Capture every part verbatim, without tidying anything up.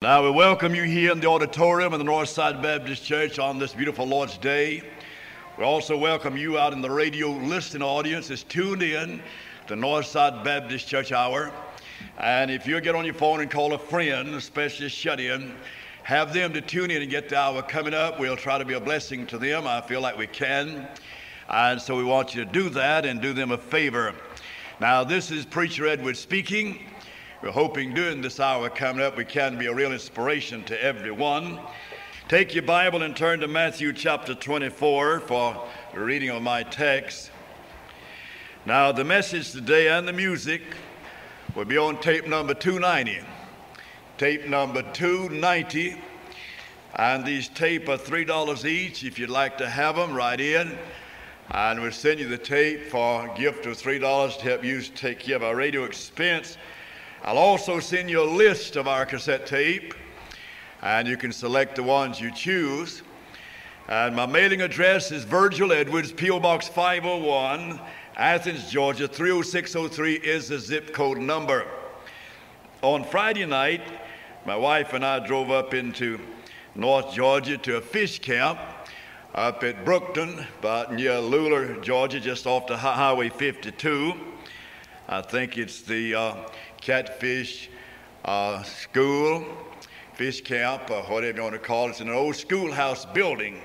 Now we welcome you here in the auditorium of the Northside Baptist Church on this beautiful Lord's Day. We also welcome you out in the radio listening audience that's tuned in to Northside Baptist Church Hour. And if you get on your phone and call a friend, especially a shut-in, have them to tune in and get the hour coming up. We'll try to be a blessing to them. I feel like we can. And so we want you to do that and do them a favor. Now this is Preacher Edward speaking. We're hoping during this hour coming up we can be a real inspiration to everyone. Take your Bible and turn to Matthew chapter twenty-four for the reading of my text. Now the message today and the music will be on tape number two ninety. Tape number two ninety. And these tape are three dollars each. If you'd like to have them, write in. And we'll send you the tape for a gift of three dollars to help you take care of our radio expense. I'll also send you a list of our cassette tape, and you can select the ones you choose. And my mailing address is Virgil Edwards, P O Box five oh one, Athens, Georgia, three oh six oh three is the zip code number. On Friday night, my wife and I drove up into North Georgia to a fish camp up at Brookton, about near Luler, Georgia, just off the Highway fifty-two. I think it's the uh, Catfish uh, School, Fish Camp, or whatever you want to call it. It's in an old schoolhouse building.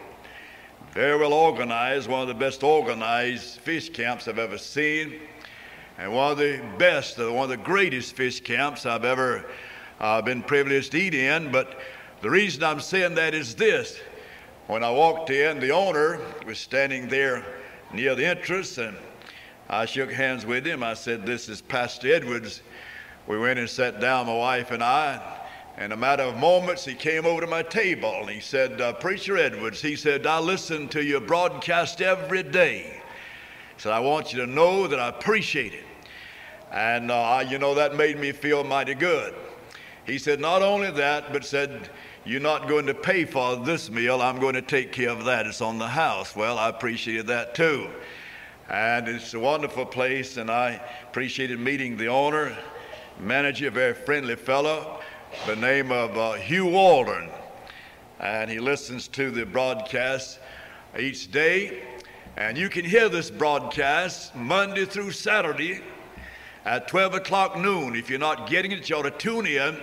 Very well organized, one of the best organized fish camps I've ever seen. And one of the best, one of the greatest fish camps I've ever uh, been privileged to eat in. But the reason I'm saying that is this. When I walked in, the owner was standing there near the entrance, and I shook hands with him. I said, "This is Pastor Edwards." We went and sat down, my wife and I. In a matter of moments, he came over to my table and he said, uh, "Preacher Edwards," he said, "I listen to your broadcast every day." He said, "I want you to know that I appreciate it." And, uh, you know, that made me feel mighty good. He said, "Not only that, but said, you're not going to pay for this meal. I'm going to take care of that. It's on the house." Well, I appreciated that too. And it's a wonderful place, and I appreciated meeting the owner, manager, a very friendly fellow, the name of uh, Hugh Waldron. And he listens to the broadcast each day. And you can hear this broadcast Monday through Saturday at twelve o'clock noon. If you're not getting it, you ought to tune in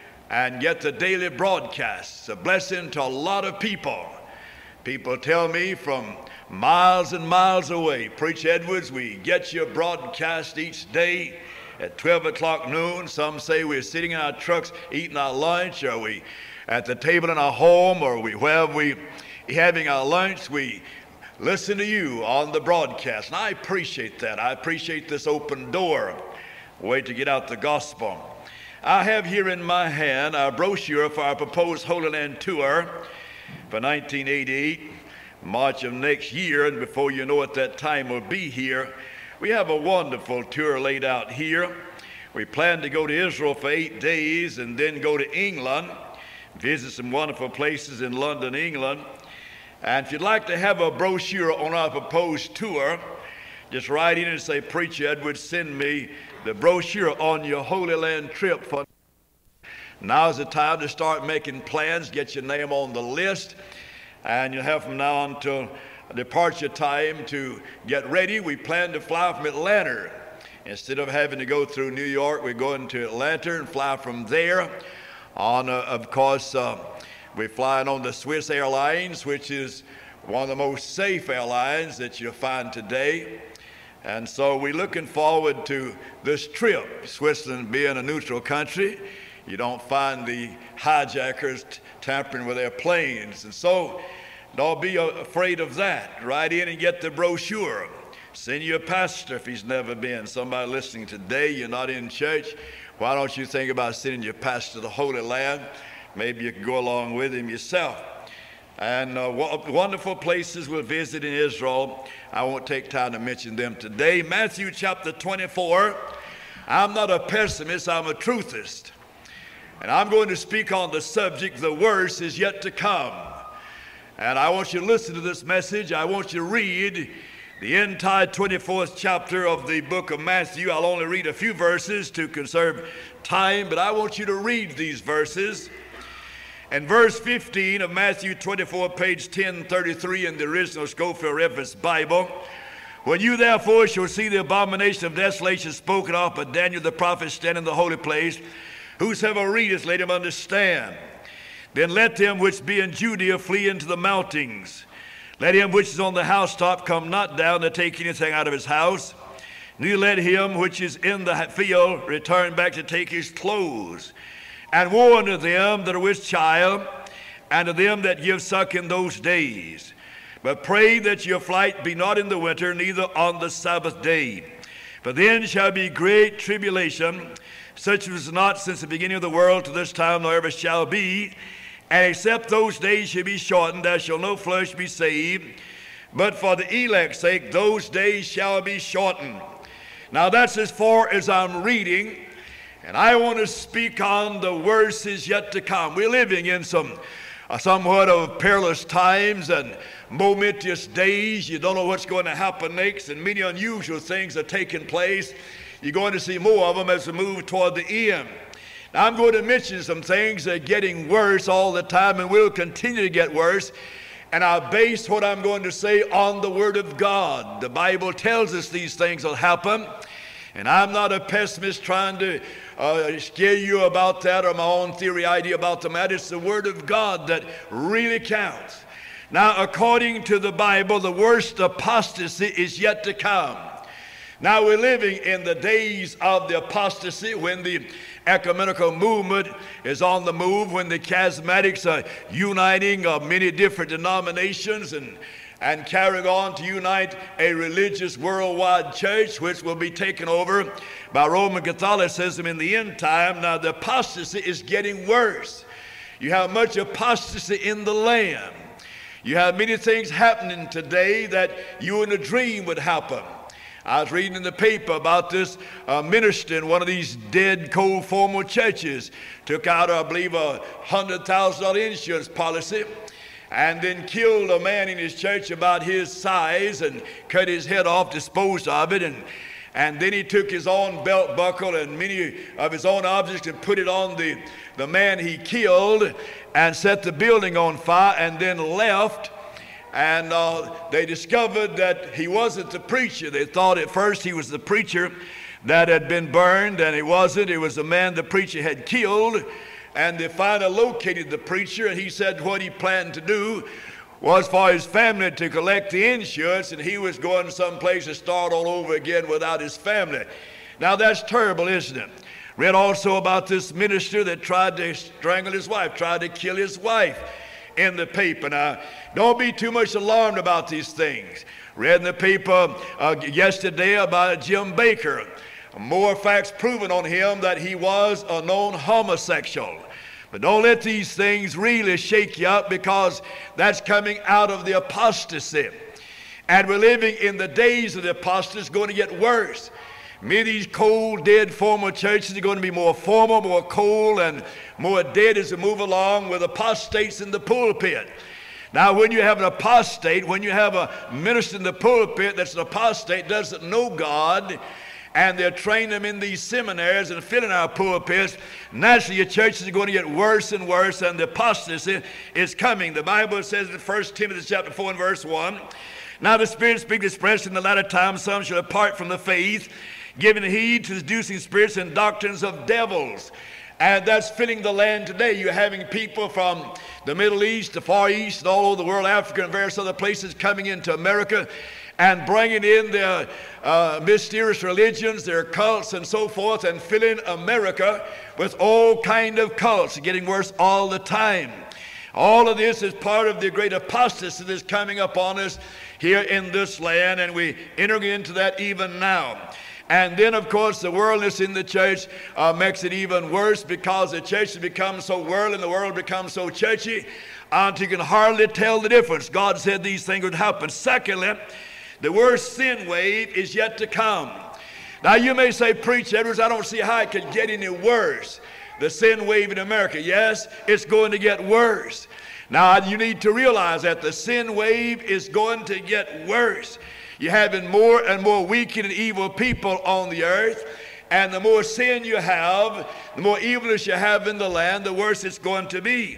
and get the daily broadcast. It's a blessing to a lot of people. People tell me from miles and miles away, "Preacher Edwards, we get your broadcast each day at twelve o'clock noon. Some say we're sitting in our trucks eating our lunch, or we at the table in our home, or we wherever we having our lunch, we listen to you on the broadcast." And I appreciate that. I appreciate this open door, way to get out the gospel. I have here in my hand our brochure for our proposed Holy Land tour for nineteen eighty-eight, March of next year, and before you know it, that time will be here. We have a wonderful tour laid out here. We plan to go to Israel for eight days and then go to England, visit some wonderful places in London, England. And if you'd like to have a brochure on our proposed tour, just write in and say, "Preacher Edwards, send me the brochure on your Holy Land trip." For now's the time to start making plans, get your name on the list, and you'll have from now until departure time to get ready. We plan to fly from Atlanta. Instead of having to go through New York, we're going to Atlanta and fly from there on, uh, of course, uh, we're flying on the Swiss Airlines, which is one of the most safe airlines that you'll find today. And so we're looking forward to this trip. Switzerland being a neutral country, you don't find the hijackers t- tampering with their planes. And so don't be afraid of that. Write in and get the brochure. Send you a pastor if he's never been. Somebody listening today, you're not in church. Why don't you think about sending your pastor to the Holy Land? Maybe you can go along with him yourself. And uh, wonderful places we'll visit in Israel. I won't take time to mention them today. Matthew chapter twenty-four. I'm not a pessimist, I'm a truthist. And I'm going to speak on the subject, "The worst is yet to come." And I want you to listen to this message. I want you to read the entire twenty-fourth chapter of the book of Matthew. I'll only read a few verses to conserve time, but I want you to read these verses And verse fifteen of Matthew twenty-four, page ten thirty-three in the original Scofield Reference Bible. When you therefore shall see the abomination of desolation spoken of by Daniel the prophet stand in the holy place, whosoever readeth, let him understand. Then let them which be in Judea flee into the mountains. Let him which is on the housetop come not down to take anything out of his house. Neither let him which is in the field return back to take his clothes. And woe unto them that are with child, and to them that give suck in those days. But pray that your flight be not in the winter, neither on the Sabbath day. For then shall be great tribulation, such as not since the beginning of the world to this time, nor ever shall be. And except those days shall be shortened, there shall no flesh be saved. But for the elect's sake, those days shall be shortened. Now that's as far as I'm reading. And I want to speak on the worst is yet to come. We're living in some uh, somewhat of perilous times and momentous days. You don't know what's going to happen next, and many unusual things are taking place. You're going to see more of them as we move toward the end. Now, I'm going to mention some things that are getting worse all the time and will continue to get worse. And I base what I'm going to say on the Word of God. The Bible tells us these things will happen. And I'm not a pessimist trying to uh, scare you about that or my own theory idea about the matter. It's the Word of God that really counts. Now, according to the Bible, the worst apostasy is yet to come. Now, we're living in the days of the apostasy when the ecumenical movement is on the move, when the charismatics are uniting of many different denominations and, and carrying on to unite a religious worldwide church, which will be taken over by Roman Catholicism in the end time. Now, the apostasy is getting worse. You have much apostasy in the land. You have many things happening today that you in a dream would happen. I was reading in the paper about this uh, minister in one of these dead, cold, formal churches. Took out, I believe, a one hundred thousand dollar insurance policy and then killed a man in his church about his size and cut his head off, disposed of it. And, and then he took his own belt buckle and many of his own objects and put it on the, the man he killed and set the building on fire and then left. And uh, they discovered that he wasn't the preacher. They thought at first he was the preacher that had been burned, and he wasn't. It was the man the preacher had killed. And they finally located the preacher, and he said what he planned to do was for his family to collect the insurance, and he was going someplace to start all over again without his family. Now that's terrible, isn't it? Read also about this minister that tried to strangle his wife, tried to kill his wife in the paper. Now, don't be too much alarmed about these things. Read in the paper uh, yesterday about Jim Baker. More facts proven on him that he was a known homosexual. But don't let these things really shake you up, because that's coming out of the apostasy. And we're living in the days of the apostasy. It's going to get worse. Many of these cold, dead, formal churches are going to be more formal, more cold, and more dead as we move along, with apostates in the pulpit. Now, when you have an apostate, when you have a minister in the pulpit that's an apostate, doesn't know God, and they're training them in these seminaries and filling our pulpits, naturally your churches are going to get worse and worse, and the apostasy is coming. The Bible says in First Timothy chapter four and verse one, now the Spirit speaks expressed in the latter time, some shall depart from the faith, giving heed to seducing spirits and doctrines of devils. And that's filling the land today. You're having people from the Middle East, the Far East, and all over the world, Africa and various other places, coming into America and bringing in their uh, mysterious religions, their cults and so forth, and filling America with all kind of cults, getting worse all the time. All of this is part of the great apostasy that's coming upon us here in this land, and we enter into that even now. And then, of course, the worldliness in the church uh, makes it even worse, because the church has become so worldly and the world becomes so churchy until you can hardly tell the difference. God said these things would happen. Secondly, the worst sin wave is yet to come. Now, you may say, Preacher Edwards, I don't see how it could get any worse. The sin wave in America, yes, it's going to get worse. Now, you need to realize that the sin wave is going to get worse. You're having more and more wicked and evil people on the earth, and the more sin you have, the more evilness you have in the land, the worse it's going to be.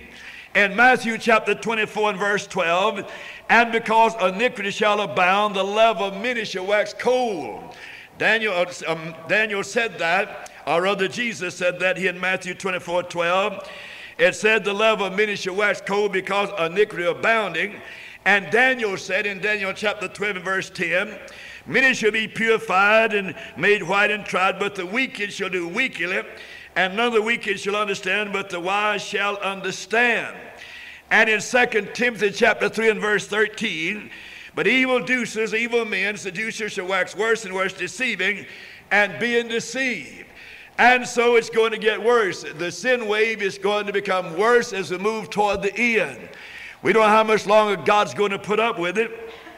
In Matthew chapter twenty-four and verse twelve, and because iniquity shall abound, the love of many shall wax cold. Daniel, um, Daniel said that, or rather Jesus said that here in Matthew twenty-four twelve. It said the love of many shall wax cold because iniquity abounding. And Daniel said in Daniel chapter twelve and verse ten, many shall be purified and made white and tried, but the wicked shall do wickedly, and none of the wicked shall understand, but the wise shall understand. And in Second Timothy chapter three and verse thirteen, but evil doers, evil men, seducers shall wax worse and worse, deceiving and being deceived. And so it's going to get worse. The sin wave is going to become worse as we move toward the end. We don't know how much longer God's going to put up with it.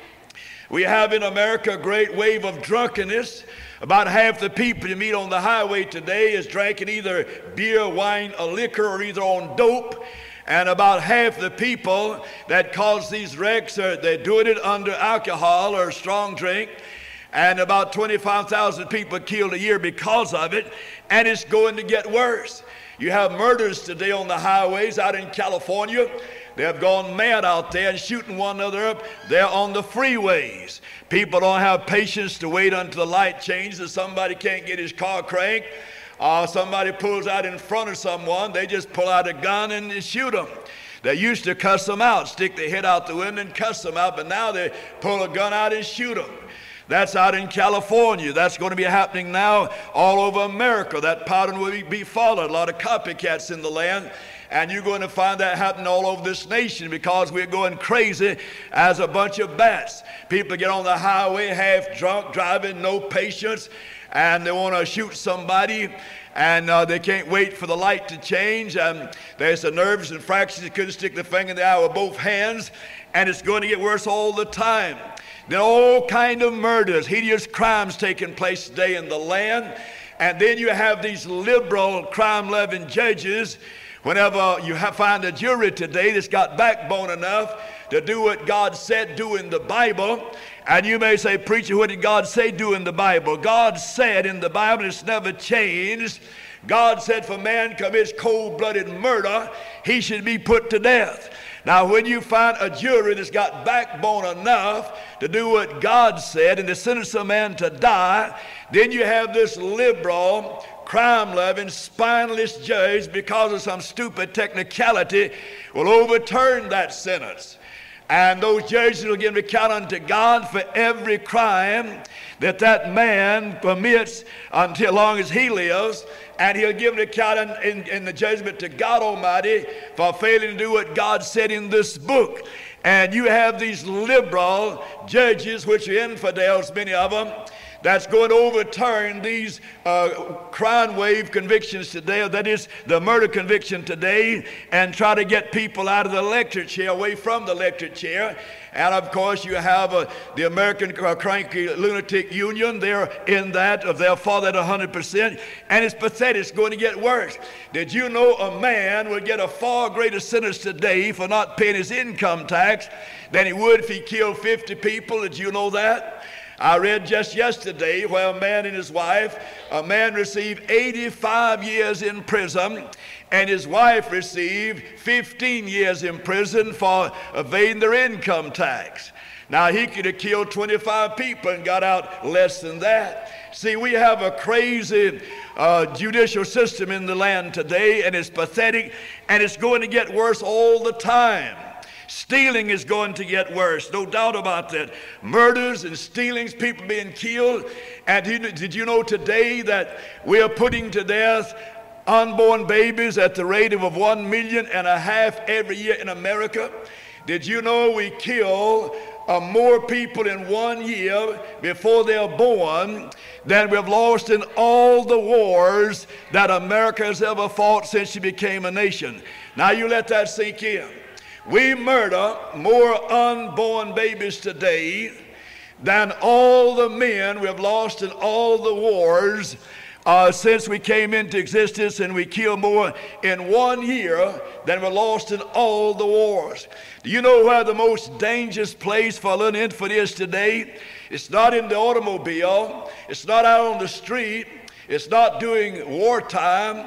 We have in America a great wave of drunkenness. About half the people you meet on the highway today is drinking either beer, wine, or liquor, or either on dope. And about half the people that cause these wrecks, are, they're doing it under alcohol or strong drink. And about twenty-five thousand people killed a year because of it. And it's going to get worse. You have murders today on the highways out in California. They have gone mad out there and shooting one another up there on the freeways. People don't have patience to wait until the light changes or somebody can't get his car cranked. Or somebody pulls out in front of someone, they just pull out a gun and shoot them. They used to cuss them out, stick their head out the window and cuss them out, but now they pull a gun out and shoot them. That's out in California. That's going to be happening now all over America. That pattern will be followed. A lot of copycats in the land. And you're going to find that happening all over this nation because we're going crazy as a bunch of bats. People get on the highway half drunk, driving, no patience, and they want to shoot somebody, and uh, they can't wait for the light to change. And there's the nerves and fractures. You couldn't stick the finger in the eye with both hands, and it's going to get worse all the time. There are all kind of murders, hideous crimes taking place today in the land. And then you have these liberal crime-loving judges. Whenever you have, find a jury today that's got backbone enough to do what God said do in the Bible, and you may say, preacher, what did God say do in the Bible? God said in the Bible, it's never changed. God said for man commits cold-blooded murder, he should be put to death. Now, when you find a jury that's got backbone enough to do what God said and to sentence a man to die, then you have this liberal, crime-loving, spineless judge, because of some stupid technicality, will overturn that sentence. And those judges will give an account unto God for every crime that that man commits until long as he lives. And he'll give an account in, in, in the judgment to God Almighty for failing to do what God said in this book. And you have these liberal judges, which are infidels, many of them, that's going to overturn these uh, crime wave convictions today, that is the murder conviction today, and try to get people out of the electric chair, away from the electric chair. And of course you have uh, the American uh, Cranky Lunatic Union. They're in that, of they're for that one hundred percent, and it's pathetic. It's going to get worse. Did you know a man would get a far greater sentence today for not paying his income tax than he would if he killed fifty people? Did you know that? I read just yesterday where a man and his wife, a man received eighty-five years in prison, and his wife received fifteen years in prison for evading their income tax. Now, he could have killed twenty-five people and got out less than that. See, we have a crazy uh, judicial system in the land today, and it's pathetic, and it's going to get worse all the time. Stealing is going to get worse, no doubt about that. Murders and stealings, people being killed. And did you know today that we are putting to death unborn babies at the rate of one million and a half every year in America? Did you know we kill uh, more people in one year before they're born than we've lost in all the wars that America has ever fought since she became a nation? Now you let that sink in. We murder more unborn babies today than all the men we've lost in all the wars uh, since we came into existence, and we kill more in one year than we lost in all the wars. Do you know where the most dangerous place for a little infant is today? It's not in the automobile. It's not out on the street. It's not during wartime.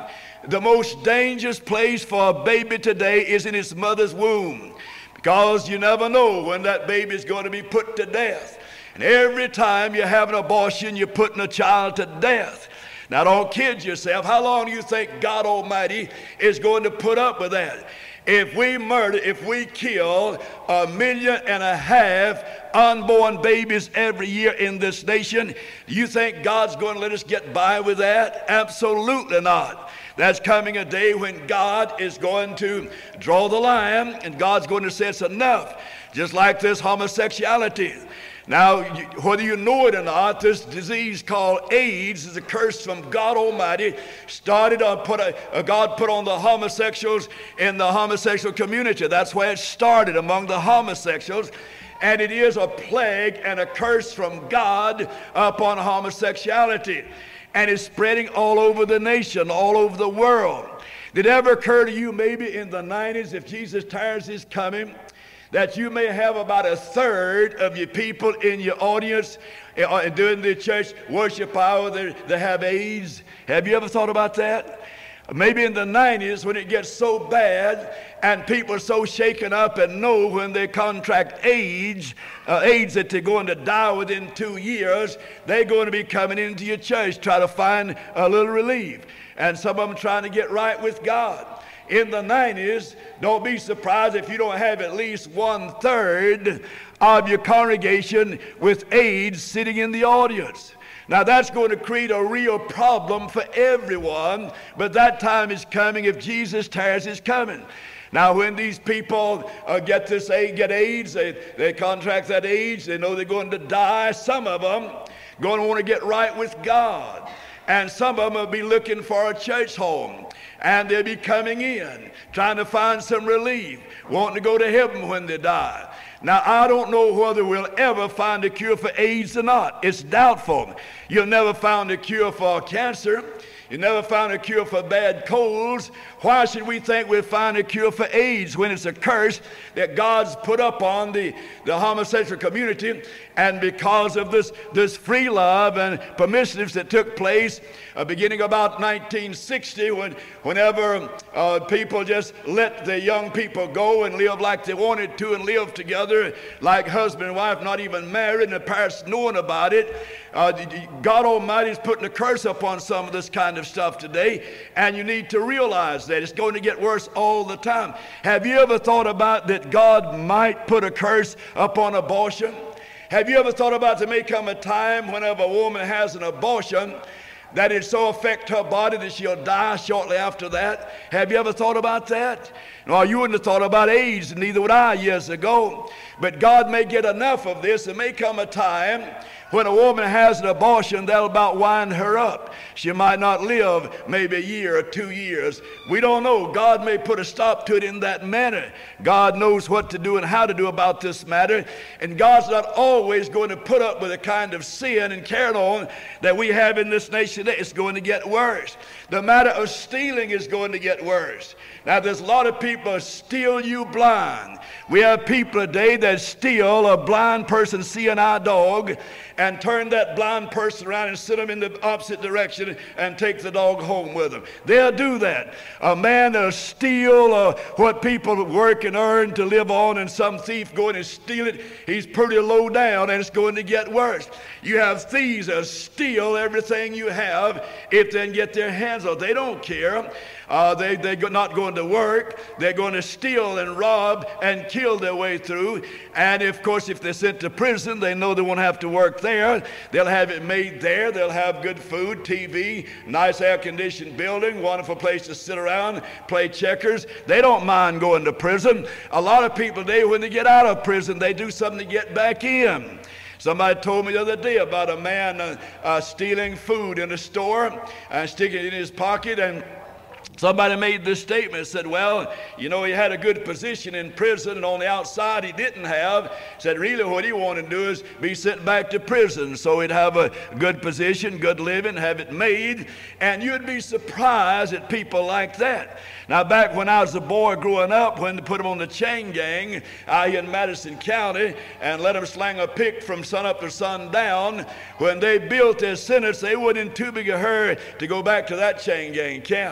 the most dangerous place for a baby today is in its mother's womb, because you never know when that baby is going to be put to death. And every time you have an abortion, you're putting a child to death. Now, don't kid yourself. How long do you think God Almighty is going to put up with that? If we murder, if we kill a million and a half unborn babies every year in this nation, do you think God's going to let us get by with that? Absolutely not. There's coming a day when God is going to draw the line, and God's going to say it's enough. Just like this homosexuality. Now, whether you know it or not, this disease called AIDS is a curse from God Almighty. Started on put a, a God put on the homosexuals in the homosexual community. That's where it started, among the homosexuals. And it is a plague and a curse from God upon homosexuality. And it's spreading all over the nation, all over the world. Did it ever occur to you, maybe in the nineties, if Jesus tarries his coming, that you may have about a third of your people in your audience uh, during the church worship hour that, that have AIDS? Have you ever thought about that? Maybe in the nineties, when it gets so bad and people are so shaken up and know when they contract AIDS, uh, AIDS that they're going to die within two years, they're going to be coming into your church try to find a little relief. And some of them trying to get right with God. In the nineties, don't be surprised if you don't have at least one third of your congregation with AIDS sitting in the audience. Now that's going to create a real problem for everyone, but that time is coming if Jesus tarries his coming. Now when these people uh, get this get AIDS, they, they contract that AIDS, they know they're going to die. Some of them going to want to get right with God. And some of them will be looking for a church home. And they'll be coming in, trying to find some relief, wanting to go to heaven when they die. Now, I don't know whether we'll ever find a cure for AIDS or not. It's doubtful. You'll never find a cure for cancer. You never found a cure for bad colds. Why should we think we'll find a cure for AIDS when it's a curse that God's put up on the, the homosexual community? And because of this, this free love and permissiveness that took place uh, beginning about nineteen sixty, when, whenever uh, people just let the young people go and live like they wanted to and live together like husband and wife, not even married, and the parents knowing about it, uh, God Almighty is putting a curse upon some of this kind of stuff today, and you need to realize that it's going to get worse all the time. Have you ever thought about that God might put a curse upon abortion? Have you ever thought about there may come a time whenever a woman has an abortion that it so affect her body that she'll die shortly after that? Have you ever thought about that? No, you wouldn't have thought about AIDS, and neither would I years ago. But God may get enough of this. There may come a time when a woman has an abortion that'll about wind her up. She might not live maybe a year or two years. We don't know. God may put a stop to it in that manner. God knows what to do and how to do about this matter. And God's not always going to put up with the kind of sin and carry on that we have in this nation today. It's going to get worse. The matter of stealing is going to get worse. Now, there's a lot of people who steal you blind. We have people today that steal a blind person seeing our dog and turn that blind person around and sit them in the opposite direction and take the dog home with them. They'll do that. A man that'll steal uh, what people work and earn to live on, and some thief go in and steal it, he's pretty low down, and it's going to get worse. You have thieves that steal everything you have if they can get their hands on it. They don't care. Uh, they, they're not going to work. They're going to steal and rob and kill their way through. And, of course, if they're sent to prison, they know they won't have to work there. They'll have it made there. They'll have good food, T V, nice air-conditioned building, wonderful place to sit around, play checkers. They don't mind going to prison. A lot of people today, when they get out of prison, they do something to get back in. Somebody told me the other day about a man uh, uh, stealing food in a store and sticking it in his pocket, and somebody made this statement, said, well, you know, he had a good position in prison, and on the outside he didn't have. Said really what he wanted to do is be sent back to prison so he'd have a good position, good living, have it made. And you'd be surprised at people like that. Now, back when I was a boy growing up, when they put them on the chain gang out here in Madison County and let them slang a pick from sun up to sundown, when they built their sentence, they weren't in too big a hurry to go back to that chain gang camp.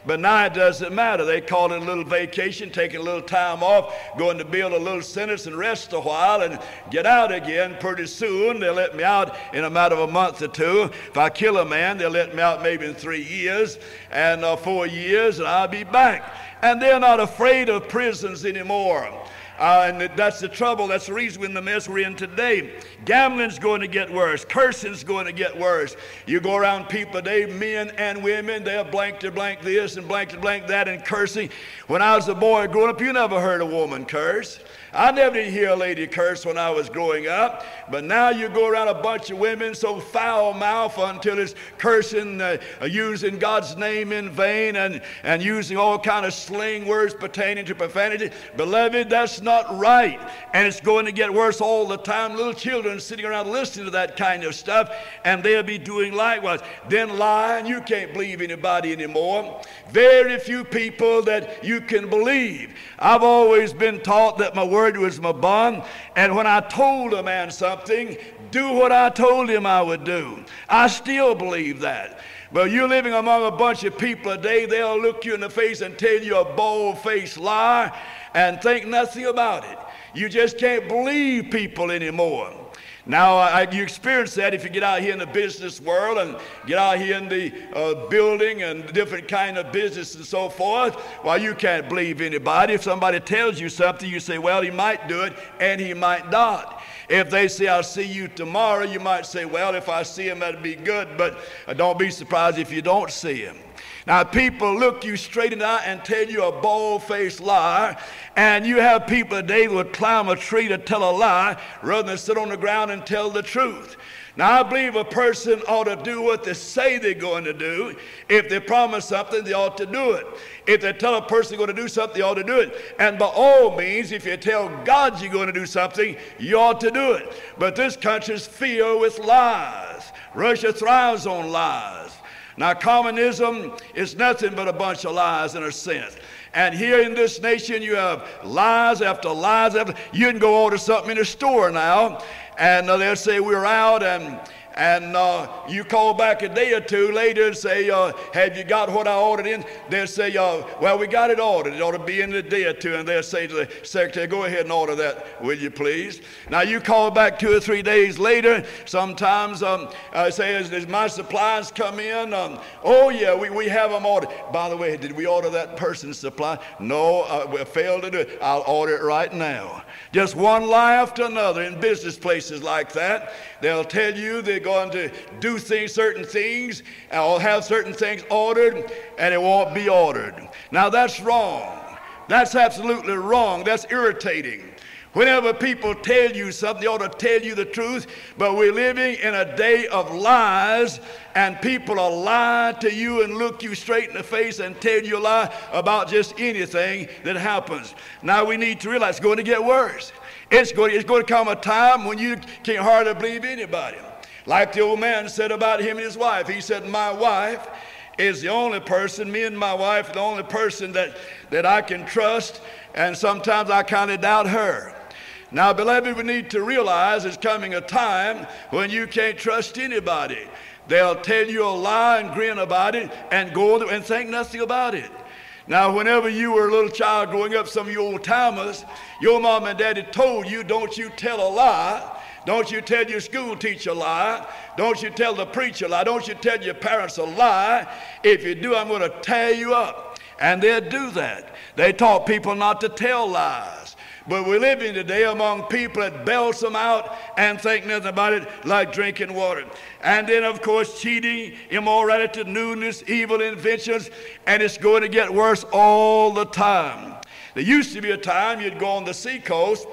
But now it doesn't matter. They call it a little vacation, taking a little time off, going to build a little sentence and rest a while and get out again pretty soon. They'll let me out in a matter of a month or two. If I kill a man, they'll let me out maybe in three years and uh, four years, and I'll be back. And they're not afraid of prisons anymore. Uh, and that's the trouble. That's the reason we're in the mess we're in today. Gambling's going to get worse. Cursing's going to get worse. You go around people today, men and women, they're blank to blank this and blank to blank that and cursing. When I was a boy growing up, you never heard a woman curse. I never did hear a lady curse when I was growing up, but now you go around a bunch of women so foul-mouthed until it's cursing, uh, using God's name in vain and, and using all kind of slang words pertaining to profanity. Beloved, that's not right, and it's going to get worse all the time. Little children sitting around listening to that kind of stuff, and they'll be doing likewise. Then lie, and you can't believe anybody anymore. Very few people that you can believe. I've always been taught that my word was my bond, and when I told a man something, do what I told him I would do. I still believe that. But you're living among a bunch of people today, they'll look you in the face and tell you a bald-faced lie and think nothing about it. You just can't believe people anymore. Now, I, you experience that if you get out here in the business world and get out here in the uh, building and different kind of business and so forth. Well, you can't believe anybody. If somebody tells you something, you say, well, he might do it and he might not. If they say, I'll see you tomorrow, you might say, well, if I see him, that'd be good, but uh, don't be surprised if you don't see him. Now, people look you straight in the eye and tell you a bald-faced lie, and you have people today that would climb a tree to tell a lie rather than sit on the ground and tell the truth. Now, I believe a person ought to do what they say they're going to do. If they promise something, they ought to do it. If they tell a person they're going to do something, they ought to do it. And by all means, if you tell God you're going to do something, you ought to do it. But this country's filled with lies. Russia thrives on lies. Now, communism is nothing but a bunch of lies in a sense. And here in this nation, you have lies after lies after. You can go order something in the store now, and uh, they'll say we're out, and and uh, you call back a day or two later and say, uh, have you got what I ordered in? They'll say, uh, well, we got it ordered. It ought to be in a day or two. And they'll say to the secretary, go ahead and order that, will you please? Now, you call back two or three days later. Sometimes um, I say, as, as my supplies come in, um, oh, yeah, we, we have them ordered. By the way, did we order that person's supply? No, uh, we failed to do it. I'll order it right now. Just one lie after another in business places like that. They'll tell you they're going to do things, certain things, or have certain things ordered, and it won't be ordered. Now, that's wrong. That's absolutely wrong. That's irritating. Whenever people tell you something, they ought to tell you the truth, but we're living in a day of lies, and people will lie to you and look you straight in the face and tell you a lie about just anything that happens. Now, we need to realize it's going to get worse. It's going, it's going to come a time when you can't hardly believe anybody. Like the old man said about him and his wife. He said, my wife is the only person, me and my wife, the only person that, that I can trust, and sometimes I kind of doubt her. Now, beloved, we need to realize there's coming a time when you can't trust anybody. They'll tell you a lie and grin about it and go and think nothing about it. Now, whenever you were a little child growing up, some of you old-timers, your mom and daddy told you, don't you tell a lie. Don't you tell your school teacher a lie. Don't you tell the preacher a lie. Don't you tell your parents a lie. If you do, I'm going to tear you up. And they'll do that. They taught people not to tell lies. But we're living today among people that belch them out and think nothing about it, like drinking water. And then, of course, cheating, immorality, lewdness, evil inventions, and it's going to get worse all the time. There used to be a time you'd go on the seacoast,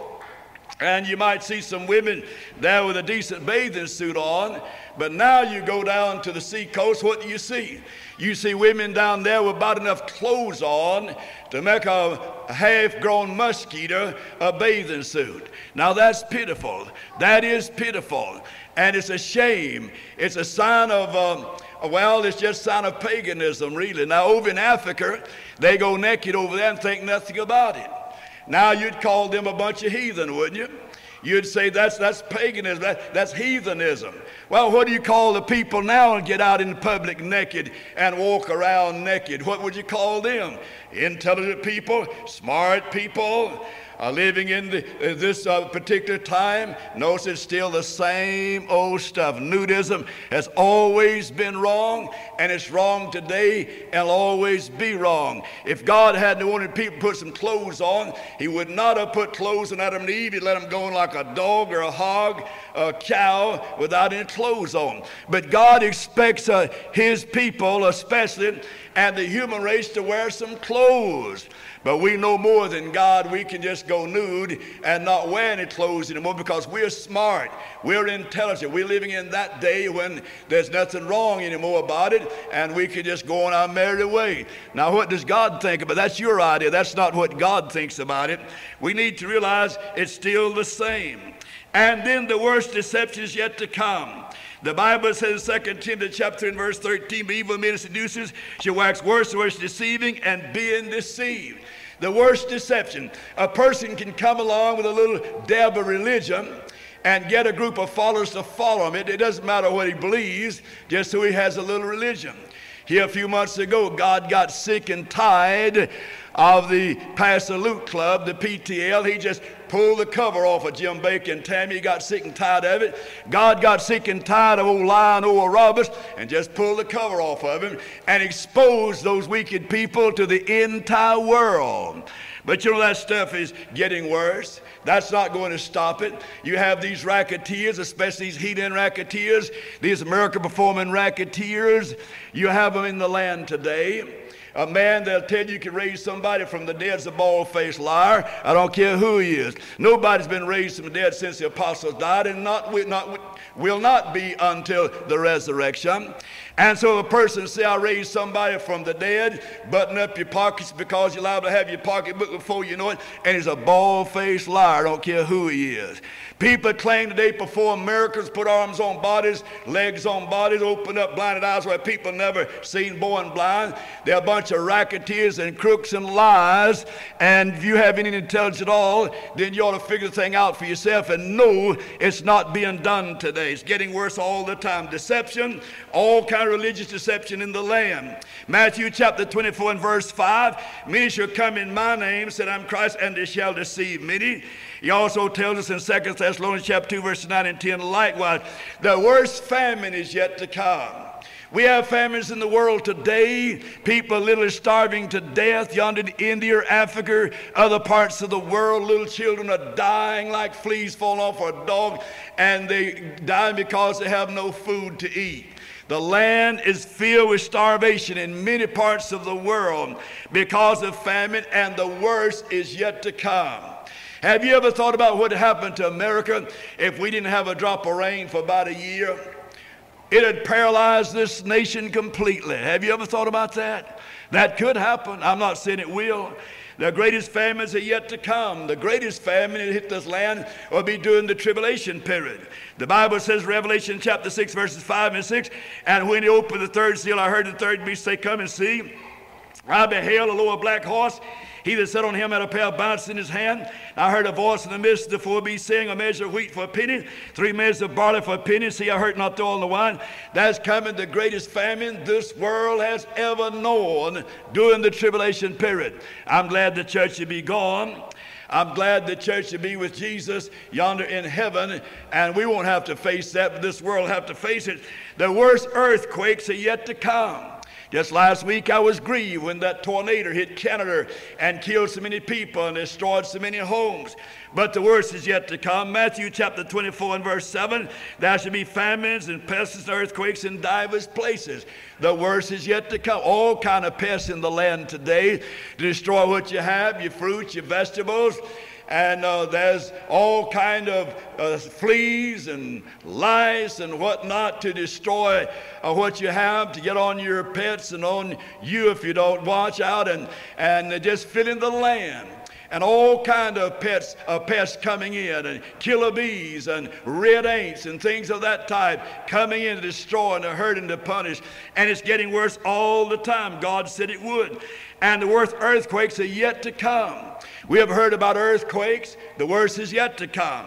and you might see some women there with a decent bathing suit on. But now you go down to the seacoast, what do you see? You see women down there with about enough clothes on to make a half-grown mosquito a bathing suit. Now that's pitiful. That is pitiful. And it's a shame. It's a sign of, um, well, it's just a sign of paganism, really. Now over in Africa, they go naked over there and think nothing about it. Now you'd call them a bunch of heathen, wouldn't you? You'd say that's, that's paganism, that, that's heathenism. Well, what do you call the people now and get out in public naked and walk around naked? What would you call them? Intelligent people, smart people, uh, living in the, uh, this uh, particular time. Notice it's still the same old stuff. Nudism has always been wrong, and it's wrong today and will always be wrong. If God hadn't wanted people to put some clothes on, he would not have put clothes on Adam and Eve. He'd let them go like a dog or a hog, a cow, without any clothes on. But God expects uh, his people, especially, and the human race, to wear some clothes. But we know more than God. We can just go nude and not wear any clothes anymore because we're smart. We're intelligent. We're living in that day when there's nothing wrong anymore about it, and we can just go on our merry way. Now, what does God think about it? That's your idea. That's not what God thinks about it. We need to realize it's still the same. And then the worst deception is yet to come. The Bible says in Second Timothy chapter in verse thirteen, "But evil men and seducers shall wax worse and worse, deceiving and being deceived." The worst deception. A person can come along with a little dab of religion and get a group of followers to follow him. It, it doesn't matter what he believes, just so he has a little religion. Here a few months ago, God got sick and tired of the Pastor Luke Club, the P T L. He just pulled the cover off of Jim Baker and Tammy. He got sick and tired of it. God got sick and tired of old Lion Oral Roberts and just pulled the cover off of him and exposed those wicked people to the entire world. But you know, that stuff is getting worse. That's not going to stop it. You have these racketeers, especially these heathen racketeers, these America performing racketeers. You have them in the land today. A man that'll tell you you can raise somebody from the dead is a bald-faced liar. I don't care who he is. Nobody's been raised from the dead since the apostles died, and not, not, will not be until the resurrection. And so a person say, I raised somebody from the dead, button up your pockets because you're liable to have your pocketbook before you know it, and he's a bald-faced liar. I don't care who he is. People claim today perform miracles, put arms on bodies, legs on bodies, open up blinded eyes where people never seen born blind. They're a bunch of racketeers and crooks and lies. And if you have any intelligence at all, then you ought to figure the thing out for yourself and know it's not being done today. It's getting worse all the time. Deception, all kind of religious deception in the land. Matthew chapter twenty-four and verse five, "Many shall come in my name, said I'm Christ, and they shall deceive many." He also tells us in Second Thessalonians chapter two, verses nine and ten, likewise, the worst famine is yet to come. We have famines in the world today. People literally starving to death yonder in India, Africa, other parts of the world. Little children are dying like fleas falling off a dog, and they die because they have no food to eat. The land is filled with starvation in many parts of the world because of famine, and the worst is yet to come. Have you ever thought about what happened to America if we didn't have a drop of rain for about a year? It had paralyzed this nation completely. Have you ever thought about that? That could happen. I'm not saying it will. The greatest famines are yet to come. The greatest famine that hit this land will be during the tribulation period. The Bible says, Revelation chapter six, verses five and six, "And when he opened the third seal, I heard the third beast say, Come and see. I beheld a lower black horse. He that sat on him had a pair of bouncers in his hand. I heard a voice in the midst of the four beasts saying, A measure of wheat for a penny, three measures of barley for a penny. See, I hurt not the oil and the wine. That's coming the greatest famine this world has ever known during the tribulation period. I'm glad the church should be gone. I'm glad the church should be with Jesus yonder in heaven, and we won't have to face that, but this world will have to face it. The worst earthquakes are yet to come. Just last week I was grieved when that tornado hit Canada and killed so many people and destroyed so many homes. But the worst is yet to come. Matthew chapter twenty-four and verse seven, "There shall be famines and pests and earthquakes in divers places." The worst is yet to come. All kind of pests in the land today to destroy what you have, your fruits, your vegetables. And uh, there's all kind of uh, fleas and lice and whatnot to destroy uh, what you have, to get on your pets and on you if you don't watch out, and, and just fill in the land. And all kind of pets, uh, pests coming in, and killer bees and red ants and things of that type coming in to destroy and to hurt and to punish. And it's getting worse all the time. God said it would. And the worst earthquakes are yet to come. We have heard about earthquakes. The worst is yet to come.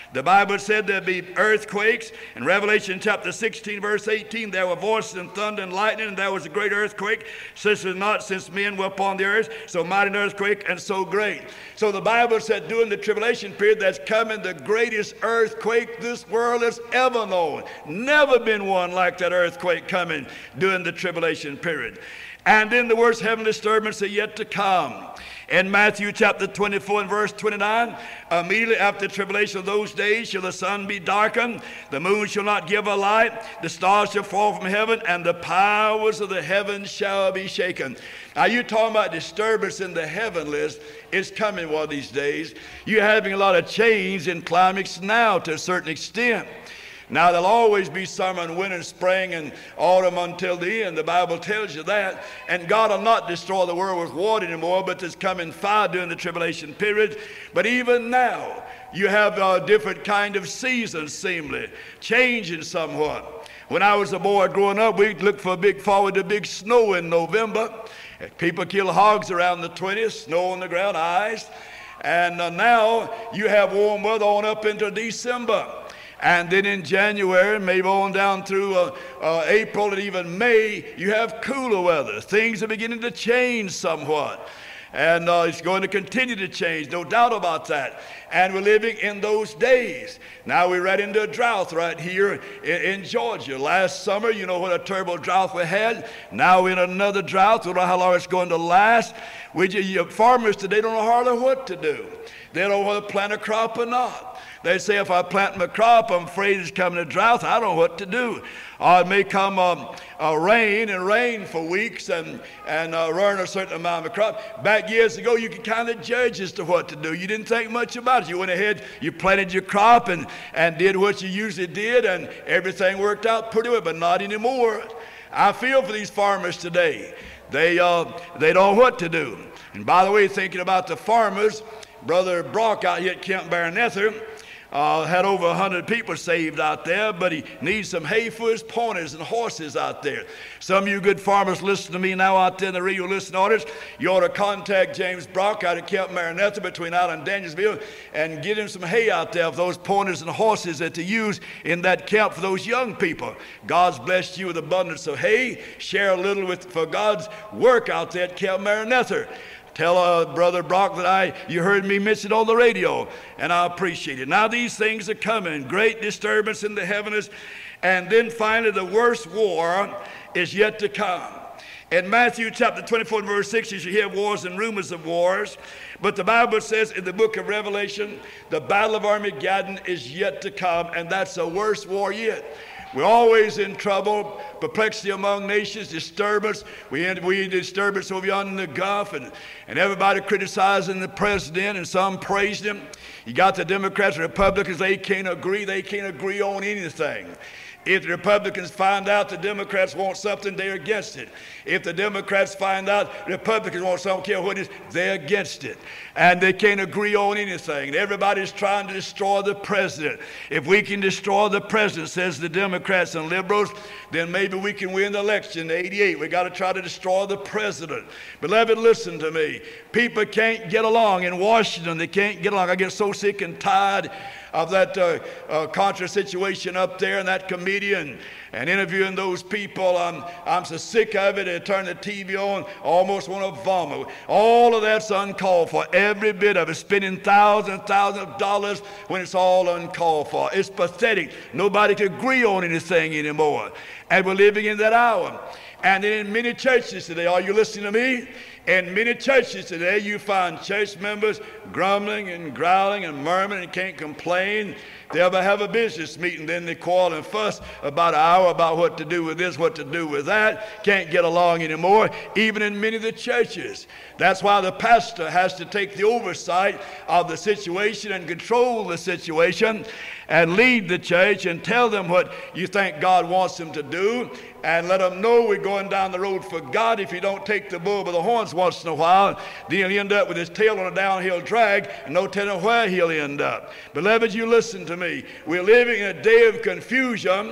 The Bible said there'd be earthquakes. In Revelation chapter sixteen, verse eighteen, there were voices and thunder and lightning, and there was a great earthquake. Such as not since men were upon the earth, so mighty an earthquake and so great. So the Bible said during the tribulation period that's coming the greatest earthquake this world has ever known. Never been one like that earthquake coming during the tribulation period. And then the worst heavenly disturbance are yet to come. In Matthew chapter twenty-four and verse twenty-nine, immediately after the tribulation of those days shall the sun be darkened, the moon shall not give a light, the stars shall fall from heaven, and the powers of the heavens shall be shaken. Now you're talking about disturbance in the heavenlies. It's coming one of these days. You're having a lot of change in climates now to a certain extent. Now, there'll always be summer and winter and spring and autumn until the end. The Bible tells you that. And God will not destroy the world with water anymore, but there's coming fire during the tribulation period. But even now, you have a different kind of seasons, seemingly, changing somewhat. When I was a boy growing up, we'd look for big forward to big snow in November. People kill hogs around the twentieth, snow on the ground, ice. And uh, now you have warm weather on up into December. And then in January, maybe on down through uh, uh, April and even May, you have cooler weather. Things are beginning to change somewhat. And uh, it's going to continue to change, no doubt about that. And we're living in those days. Now we're right into a drought right here in, in Georgia. Last summer, you know what a terrible drought we had. Now we're in another drought. We don't know how long it's going to last. We just, you, farmers today don't know hardly what to do. They don't know whether to plant a crop or not. They say, if I plant my crop, I'm afraid it's coming a drought. I don't know what to do. Or it may come um, uh, rain and rain for weeks and, and uh, run a certain amount of crop. Back years ago, you could kind of judge as to what to do. You didn't think much about it. You went ahead, you planted your crop and, and did what you usually did, and everything worked out pretty well, but not anymore. I feel for these farmers today. They, uh, they don't know what to do. And by the way, thinking about the farmers, Brother Brock out here at Camp Baronether, Uh, had over a hundred people saved out there, but he needs some hay for his ponies and horses out there. Some of you good farmers listen to me now out there in the radio listening audience. You ought to contact James Brock out at Camp Maranatha between out and Danielsville and get him some hay out there for those ponies and horses that to use in that camp for those young people. God's blessed you with abundance of hay. Share a little with for God's work out there at Camp Maranatha. Tell uh, Brother Brock that I, you heard me mention on the radio, and I appreciate it. Now these things are coming, great disturbance in the heavens, and then finally the worst war is yet to come. In Matthew chapter twenty-four and verse six, you should hear wars and rumors of wars, but the Bible says in the book of Revelation, the battle of Armageddon is yet to come, and that's the worst war yet. We're always in trouble, perplexity among nations, disturbance. We had we disturbance over yonder in the Gulf, and, and everybody criticizing the president, and some praised him. You got the Democrats and Republicans, they can't agree. They can't agree on anything. If the Republicans find out the Democrats want something, they're against it. If the Democrats find out the Republicans want something, care what it is, they're against it. And they can't agree on anything. Everybody's trying to destroy the president. If we can destroy the president, says the Democrats and liberals, then maybe we can win the election in eighty-eight. We got to try to destroy the president. Beloved, listen to me. People can't get along in Washington. They can't get along. I get so sick and tired of that uh, uh, Contra situation up there and that committee and, and interviewing those people. I'm, I'm so sick of it. I turn the T V on, almost want to vomit. All of that's uncalled for, every bit of it. Spending thousands and thousands of dollars when it's all uncalled for. It's pathetic. Nobody can agree on anything anymore. And we're living in that hour. And in many churches today, are you listening to me? In many churches today, you find church members grumbling and growling and murmuring and can't complain. They ever have a business meeting, then they quarrel and fuss about an hour about what to do with this, what to do with that. Can't get along anymore, even in many of the churches. That's why the pastor has to take the oversight of the situation and control the situation and lead the church and tell them what you think God wants them to do and let them know we're going down the road for God. If you don't take the bull by the horns once in a while, then he'll end up with his tail on a downhill drag and no telling where he'll end up. Beloved, you listen to me. We're living in a day of confusion.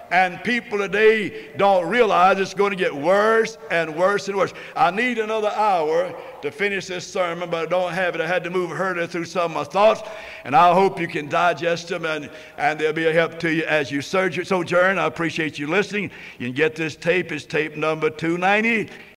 And people today don't realize it's going to get worse and worse and worse. I need another hour to finish this sermon, but I don't have it. I had to move hurriedly through some of my thoughts, and I hope you can digest them, and, and they'll be a help to you as you sojourn. I appreciate you listening. You can get this tape. It's tape number two ninety.